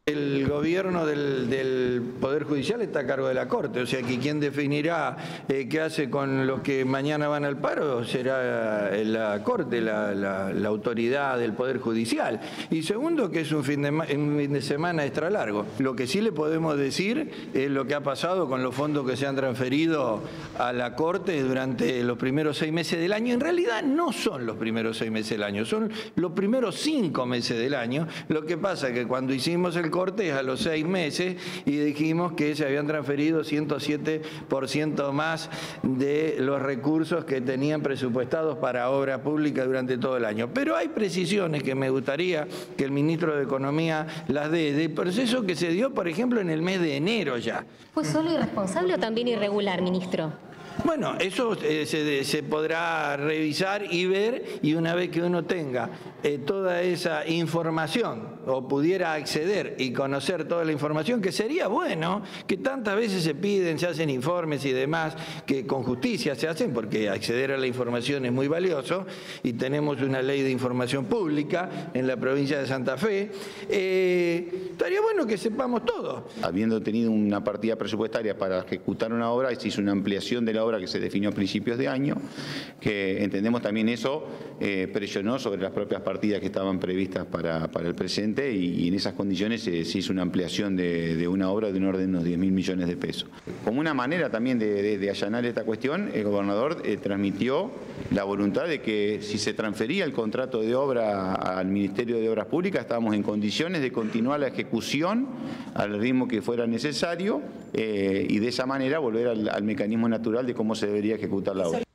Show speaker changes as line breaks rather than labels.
El gobierno del Poder Judicial está a cargo de la Corte, o sea que quien definirá qué hace con los que mañana van al paro será la Corte, la autoridad del Poder Judicial. Y segundo, que es un fin de semana extra largo. Lo que sí le podemos decir es lo que ha pasado con los fondos que se han transferido a la Corte durante los primeros 6 meses del año. En realidad no son los primeros 6 meses del año, son los primeros 5 meses del año. Lo que pasa es que cuando hicimos el corte es a los 6 meses y dijimos que se habían transferido 107% más de los recursos que tenían presupuestados para obra pública durante todo el año. Pero hay precisiones que me gustaría que el ministro de Economía las dé, del proceso que se dio, por ejemplo, en el mes de enero ya.
¿Fue solo irresponsable o también irregular, ministro?
Bueno, eso se podrá revisar y ver, y una vez que uno tenga toda esa información o pudiera acceder y conocer toda la información, que sería bueno, que tantas veces se piden, se hacen informes y demás, que con justicia se hacen, porque acceder a la información es muy valioso, y tenemos una ley de información pública en la provincia de Santa Fe, estaría bueno que sepamos todo.
Habiendo tenido una partida presupuestaria para ejecutar una obra, se hizo una ampliación de la obra que se definió a principios de año, que entendemos también eso presionó sobre las propias partidas que estaban previstas para el presente, y en esas condiciones se hizo una ampliación de una obra de un orden de unos 10.000 millones de pesos. Como una manera también de allanar esta cuestión, el gobernador transmitió la voluntad de que si se transfería el contrato de obra al Ministerio de Obras Públicas, estábamos en condiciones de continuar la ejecución al ritmo que fuera necesario, y de esa manera volver al mecanismo natural de cómo se debería ejecutar la obra.